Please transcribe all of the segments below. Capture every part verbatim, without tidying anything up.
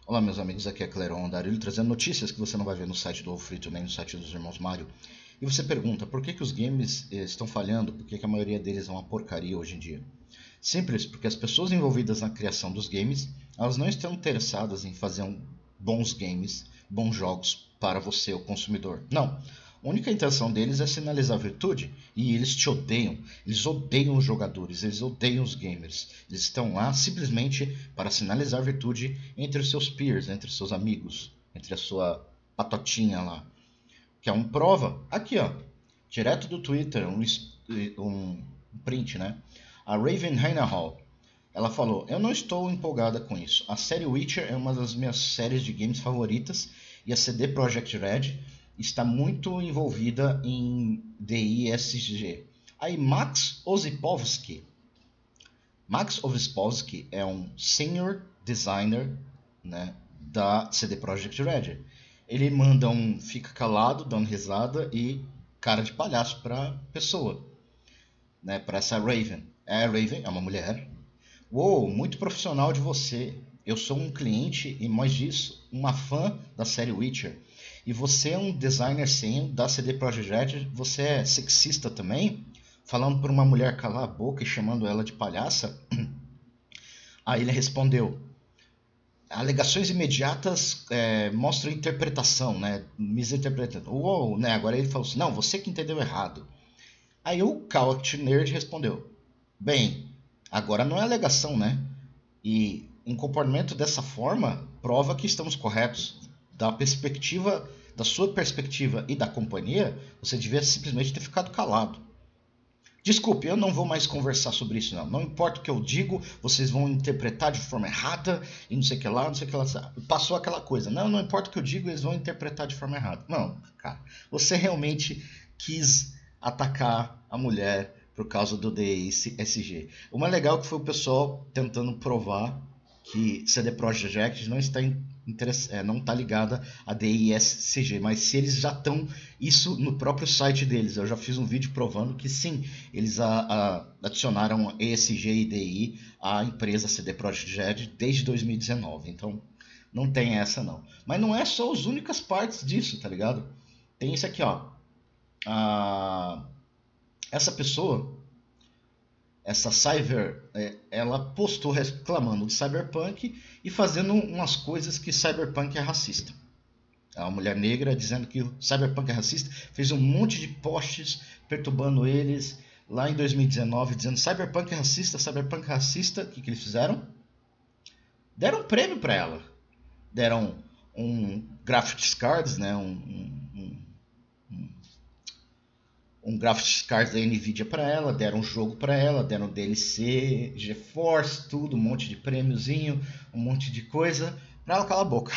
Olá meus amigos, aqui é Cleron Darilho, trazendo notícias que você não vai ver no site do Frito nem no site dos irmãos Mario. E você pergunta, por que, que os games eh, estão falhando? Por que, que a maioria deles é uma porcaria hoje em dia? Simples, porque as pessoas envolvidas na criação dos games, elas não estão interessadas em fazer um, bons games, bons jogos para você, o consumidor. Não. A única intenção deles é sinalizar virtude, e eles te odeiam. Eles odeiam os jogadores, eles odeiam os gamers. Eles estão lá simplesmente para sinalizar virtude entre os seus peers, entre os seus amigos, entre a sua patotinha lá. Que é uma prova, aqui ó, direto do Twitter, um, um print, né? A Raven Hall, ela falou, eu não estou empolgada com isso. A série Witcher é uma das minhas séries de games favoritas, e a C D Projekt Red está muito envolvida em D I S G. Aí Max Ozipowski. Max Ozipowski é um senior designer, né, da C D Projekt Red. Ele manda um fica calado, dando risada e cara de palhaço para pessoa, né, para essa Raven. É, a Raven é uma mulher. Uou, muito profissional de você. Eu sou um cliente e mais disso, uma fã da série Witcher. E você é um designer sênior da C D Projekt Red, você é sexista também? Falando para uma mulher calar a boca e chamando ela de palhaça? Aí ele respondeu, alegações imediatas é, mostram interpretação, né? Misinterpretando. Uou, né? Agora ele falou assim, não, você que entendeu errado. Aí o Couch Nerd respondeu, bem, agora não é alegação, né? E um comportamento dessa forma prova que estamos corretos. Da perspectiva, da sua perspectiva e da companhia, você devia simplesmente ter ficado calado. Desculpe, eu não vou mais conversar sobre isso, não. Não importa o que eu digo, vocês vão interpretar de forma errada e não sei o que lá, não sei o que lá. Passou aquela coisa. Não, não importa o que eu digo, eles vão interpretar de forma errada. Não, cara, você realmente quis atacar a mulher por causa do D I S G. O mais legal é que foi o pessoal tentando provar que C D Projekt Red não está em É, não está ligada a D I S G, mas se eles já estão isso no próprio site deles, eu já fiz um vídeo provando que sim, eles a, a, adicionaram E S G e D I à empresa C D Projekt Red desde dois mil e dezenove, então não tem essa não. Mas não é só as únicas partes disso, tá ligado? Tem isso aqui, ó. A, essa pessoa, essa Cyber, ela postou reclamando de Cyberpunk e fazendo umas coisas que Cyberpunk é racista. É uma mulher negra dizendo que o Cyberpunk é racista, fez um monte de posts perturbando eles lá em dois mil e dezenove, dizendo Cyberpunk é racista, Cyberpunk é racista. O que, que eles fizeram? Deram um prêmio para ela. Deram um graphics cards, né? um... um, um um graphics card da Nvidia para ela, deram um jogo para ela, deram D L C, GeForce, tudo, um monte de prêmiozinho, um monte de coisa, para ela calar a boca.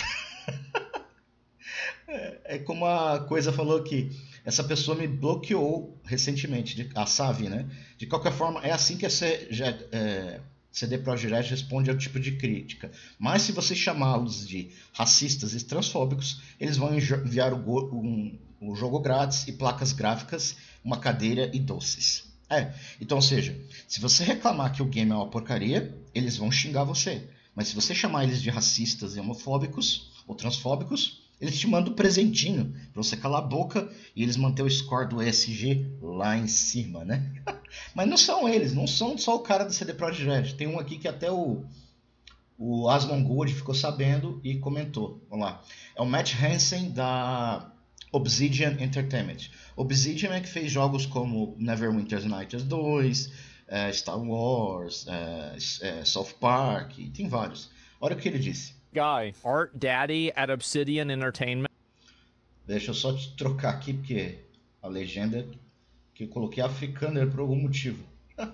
É como a coisa falou aqui, essa pessoa me bloqueou recentemente, a Savi, né? De qualquer forma, é assim que a C D Projekt Red responde ao tipo de crítica. Mas se você chamá-los de racistas e transfóbicos, eles vão enviar o, um, o jogo grátis e placas gráficas, uma cadeira e doces. É, então, ou seja, se você reclamar que o game é uma porcaria, eles vão xingar você. Mas se você chamar eles de racistas e homofóbicos ou transfóbicos, eles te mandam um presentinho para você calar a boca e eles manter o score do E S G lá em cima, né? Mas não são eles, não são só o cara da C D Projekt Red. Tem um aqui que até o, o Asmongold ficou sabendo e comentou. Vamos lá. É o Matt Hansen da Obsidian Entertainment. Obsidian é que fez jogos como Neverwinter Nights dois, é, Star Wars, é, é, South Park, e tem vários. Olha o que ele disse. Guy, Art Daddy at Obsidian Entertainment. Deixa eu só te trocar aqui, porque a legenda que eu coloquei africana por algum motivo.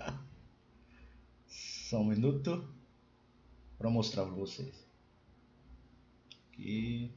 Só um minuto para mostrar para vocês. Aqui.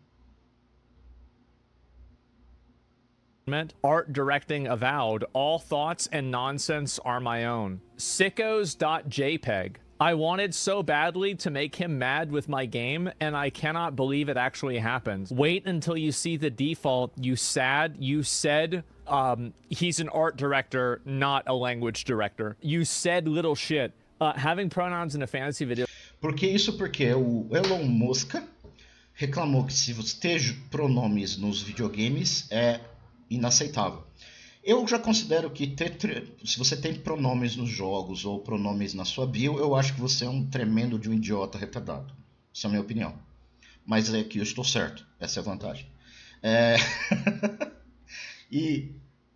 Art directing avowed, all thoughts and nonsense are my own. Sickos.jpg. I wanted so badly to make him mad with my game, and I cannot believe it actually happened. Wait until you see the default, you sad. You said um, he's an art director, not a language director. You said little shit. Uh, having pronouns in a fantasy video... Por que isso? Porque o Elon Musk reclamou que se você ter pronomes nos videogames é inaceitável. Eu já considero que ter, se você tem pronomes nos jogos ou pronomes na sua bio, eu acho que você é um tremendo de um idiota retardado. Essa é a minha opinião. Mas é que eu estou certo. Essa é a vantagem. É... e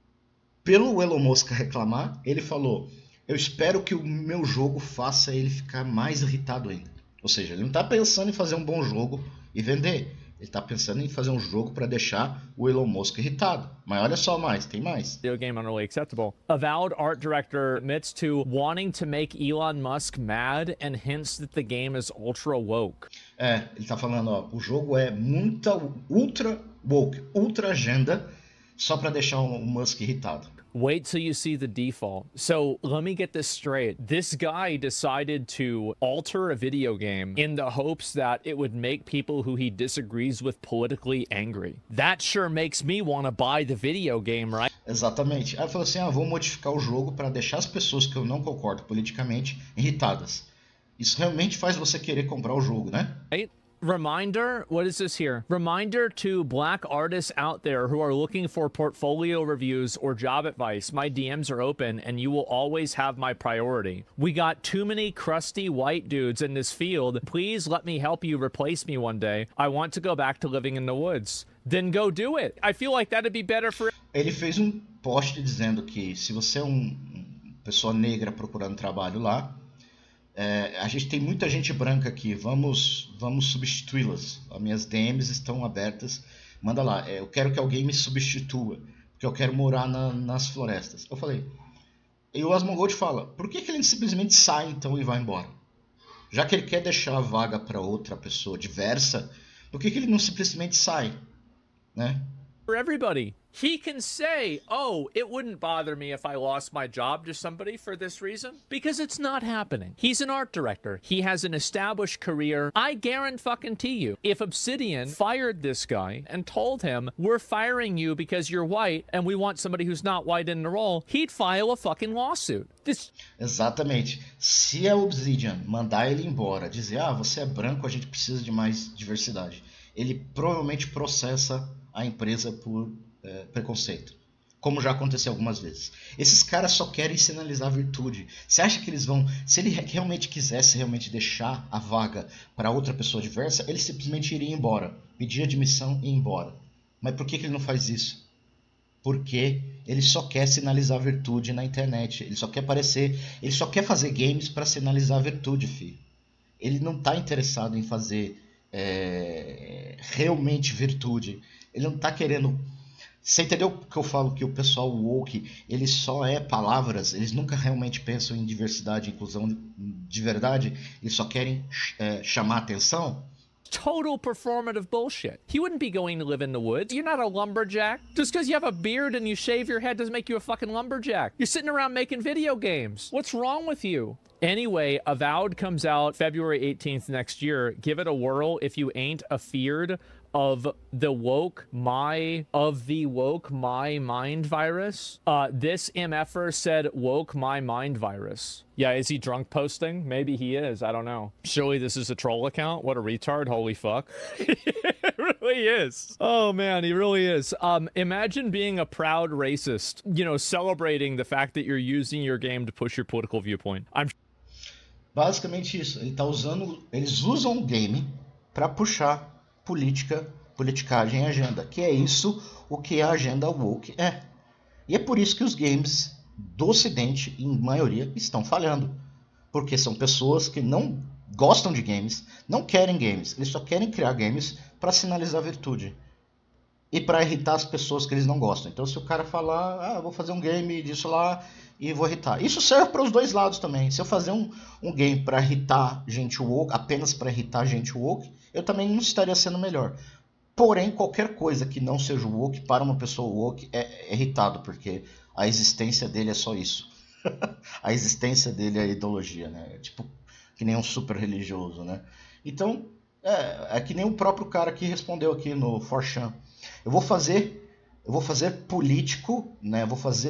pelo Elon Musk reclamar, ele falou: eu espero que o meu jogo faça ele ficar mais irritado ainda. Ou seja, ele não está pensando em fazer um bom jogo e vender. Ele tá pensando em fazer um jogo para deixar o Elon Musk irritado. Mas olha só mais, tem mais. Video game unreally acceptable. Avowed art director admits to wanting to make Elon Musk mad and hints that the game is ultra woke. É, ele tá falando, ó, o jogo é muita ultra woke, ultra agenda, só para deixar o Musk irritado. Wait till you see the default. So let me get this straight. This guy decided to alter a video game in the hopes that it would make people who he disagrees with politically angry. That sure makes me want to buy the video game, right? Exatamente. Aí ele falou assim, ah, vou modificar o jogo para deixar as pessoas que eu não concordo politicamente irritadas. Isso realmente faz você querer comprar o jogo, né? Right? Reminder, what is this here? Reminder to black artists out there who are looking for portfolio reviews or job advice. My D Ms are open and you will always have my priority. We got too many crusty white dudes in this field. Please let me help you replace me one day. I want to go back to living in the woods. Then go do it. I feel like that'd be better for... Ele fez um post dizendo que se você é um pessoa negra procurando trabalho lá, É, a gente tem muita gente branca aqui, vamos, vamos substituí-las. As minhas D Ms estão abertas, manda lá, é, eu quero que alguém me substitua, porque eu quero morar na, nas florestas. Eu falei, e o Asmongold fala, por que, que ele simplesmente sai então e vai embora? Já que ele quer deixar a vaga para outra pessoa diversa, por que, que ele não simplesmente sai? Né? For everybody. He can say, oh, it wouldn't bother me if I lost my job to somebody for this reason, because it's not happening. He's an art director. He has an established career. I guarantee you, if Obsidian fired this guy and told him, we're firing you because you're white and we want somebody who's not white in the role, he'd file a fucking lawsuit. This... Exatamente. Se a Obsidian mandar ele embora, dizer, ah, você é branco, a gente precisa de mais diversidade, ele provavelmente processa a empresa por é, preconceito, como já aconteceu algumas vezes. Esses caras só querem sinalizar virtude. Você acha que eles vão, se ele realmente quisesse realmente deixar a vaga para outra pessoa diversa, ele simplesmente iria embora, pedir admissão e ir embora. Mas por que, que ele não faz isso? Porque ele só quer sinalizar virtude na internet, ele só quer aparecer, ele só quer fazer games para sinalizar virtude, filho. Ele não está interessado em fazer é, realmente virtude. Ele não tá querendo... Você entendeu que eu falo que o pessoal woke, ele só é palavras, eles nunca realmente pensam em diversidade e inclusão de verdade, eles só querem é, chamar atenção? Total performative bullshit. He wouldn't be going to live in the woods. You're not a lumberjack. Just because you have a beard and you shave your head doesn't make you a fucking lumberjack. You're sitting around making video games. What's wrong with you? Anyway, Avowed comes out February eighteenth next year. Give it a whirl if you ain't afeared of the woke my of the woke my mind virus. Uh, this MFer said woke my mind virus. Yeah, is he drunk posting? Maybe he is. I don't know. Surely this is a troll account. What a retard. Holy fuck. It really is. Oh man, he really is. Um, imagine being a proud racist, you know, celebrating the fact that you're using your game to push your political viewpoint. I'm Basicamente isso. Ele tá usando, eles usam o game para puxar política, politicagem e agenda, que é isso o que a agenda woke é. E é por isso que os games do Ocidente, em maioria, estão falhando. Porque são pessoas que não gostam de games, não querem games, eles só querem criar games para sinalizar virtude. E para irritar as pessoas que eles não gostam. Então se o cara falar, ah, vou fazer um game disso lá e vou irritar. Isso serve para os dois lados também. Se eu fazer um, um game para irritar gente woke, apenas para irritar gente woke, eu também não estaria sendo melhor. Porém, qualquer coisa que não seja woke, para uma pessoa woke, é, é irritado, porque a existência dele é só isso. A existência dele é a ideologia, né? É tipo, que nem um super religioso, né? Então, é, é que nem o próprio cara que respondeu aqui no four chan. Eu vou fazer, eu vou fazer político, né? Eu vou fazer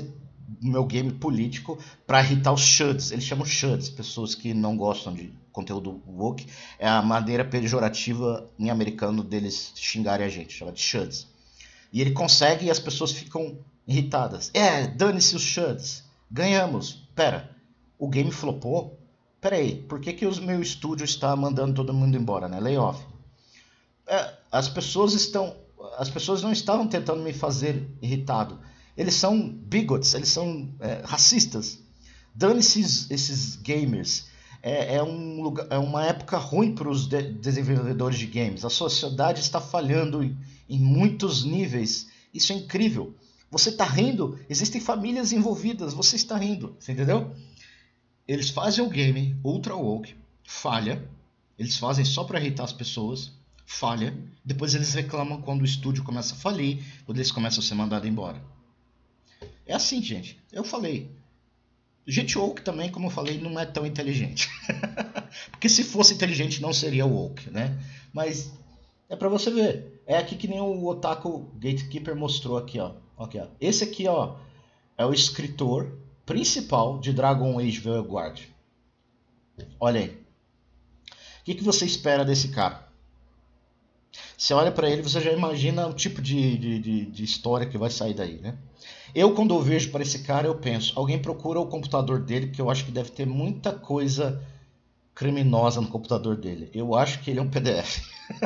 meu game político para irritar os chuds. Eles chamam chuds, pessoas que não gostam de conteúdo woke. É a maneira pejorativa em americano deles xingarem a gente, chama de chuds. E ele consegue e as pessoas ficam irritadas. É, dane-se os chuds. Ganhamos. Pera, o game flopou? Pera aí, por que, que o meu estúdio está mandando todo mundo embora, né? Layoff. É, as pessoas estão... As pessoas não estavam tentando me fazer irritado. Eles são bigots, eles são é, racistas. Dane-se esses gamers. É, é, um lugar, é uma época ruim para os de desenvolvedores de games. A sociedade está falhando em, em muitos níveis. Isso é incrível. Você está rindo, existem famílias envolvidas, você está rindo, você entendeu? Eles fazem o game ultra woke, falha. Eles fazem só para irritar as pessoas, falha. Depois eles reclamam quando o estúdio começa a falir, quando eles começam a ser mandados embora. É assim, gente. Eu falei. Gente woke também, como eu falei, não é tão inteligente. Porque se fosse inteligente não seria woke, né? Mas é pra você ver. É aqui que nem o Otaku Gatekeeper mostrou aqui, ó. Okay, ó. Esse aqui, ó, é o escritor principal de Dragon Age Vanguard. Olha aí. O que, que você espera desse cara? Você olha pra ele, você já imagina o tipo de, de, de, de história que vai sair daí, né? Eu, quando eu vejo para esse cara, eu penso, alguém procura o computador dele, porque eu acho que deve ter muita coisa criminosa no computador dele. Eu acho que ele é um P D F.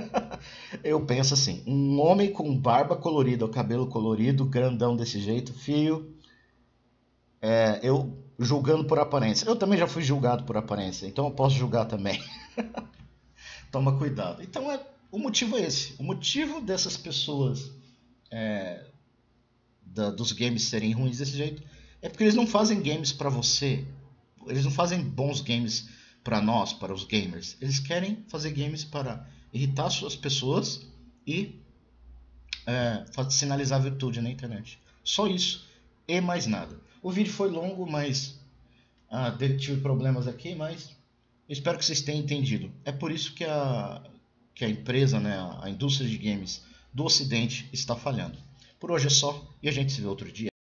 Eu penso assim, um homem com barba colorida, ou cabelo colorido, grandão desse jeito, fio, é, eu julgando por aparência. Eu também já fui julgado por aparência, então eu posso julgar também. Toma cuidado. Então, é, o motivo é esse. O motivo dessas pessoas... É, Da, dos games serem ruins desse jeito é porque eles não fazem games para você, eles não fazem bons games para nós, para os gamers. Eles querem fazer games para irritar suas pessoas e é, sinalizar virtude na internet. Só isso e mais nada. O vídeo foi longo, mas ah, tive problemas aqui, mas eu espero que vocês tenham entendido. É por isso que a, que a empresa, né, a indústria de games do Ocidente está falhando. Por hoje é só e a gente se vê outro dia.